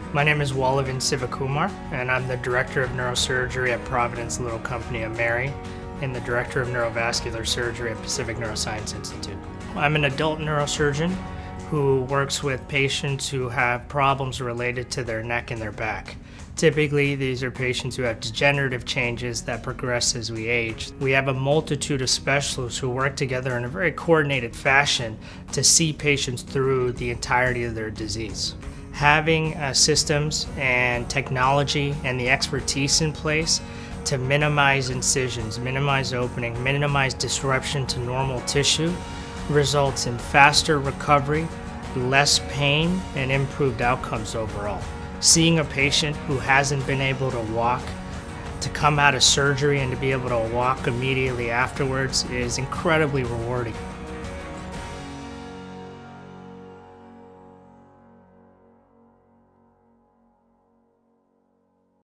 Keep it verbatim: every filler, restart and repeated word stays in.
My name is Walavan Sivakumar, and I'm the Director of Neurosurgery at Providence, Little Company of Mary, and the Director of Neurovascular Surgery at Pacific Neuroscience Institute. I'm an adult neurosurgeon who works with patients who have problems related to their neck and their back. Typically, these are patients who have degenerative changes that progress as we age. We have a multitude of specialists who work together in a very coordinated fashion to see patients through the entirety of their disease. Having uh, systems and technology and the expertise in place to minimize incisions, minimize opening, minimize disruption to normal tissue results in faster recovery, less pain, and improved outcomes overall. Seeing a patient who hasn't been able to walk to come out of surgery and to be able to walk immediately afterwards is incredibly rewarding.